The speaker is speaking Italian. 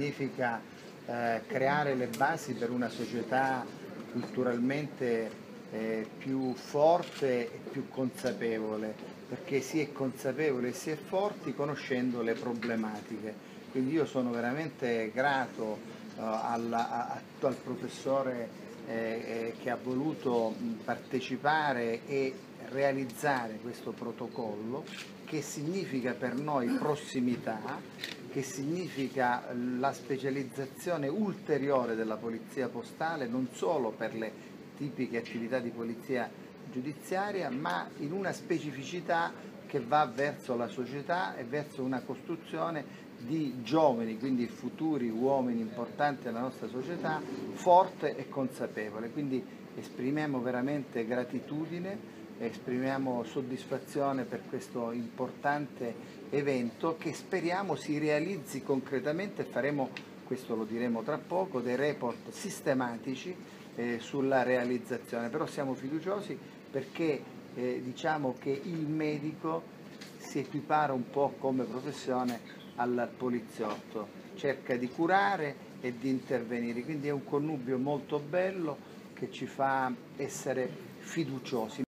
significa creare le basi per una società culturalmente più forte e più consapevole, perché si è consapevoli e si è forti conoscendo le problematiche. Quindi io sono veramente grato al professore che ha voluto partecipare e realizzare questo protocollo, che significa per noi prossimità, che significa la specializzazione ulteriore della polizia postale, non solo per le tipiche attività di polizia giudiziaria, ma in una specificità che va verso la società e verso una costruzione di giovani, quindi futuri uomini importanti della nostra società, forte e consapevole. Quindi esprimiamo veramente gratitudine, esprimiamo soddisfazione per questo importante evento che speriamo si realizzi concretamente. Faremo, questo lo diremo tra poco, dei report sistematici sulla realizzazione, però siamo fiduciosi perché diciamo che il medico si equipara un po' come professione al poliziotto, cerca di curare e di intervenire, quindi è un connubio molto bello che ci fa essere fiduciosi.